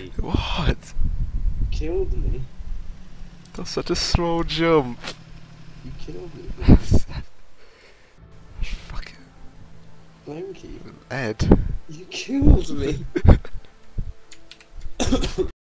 me. What? Killed me. That's such a small jump. You killed me. Fucking Blanky. Ed. You killed me.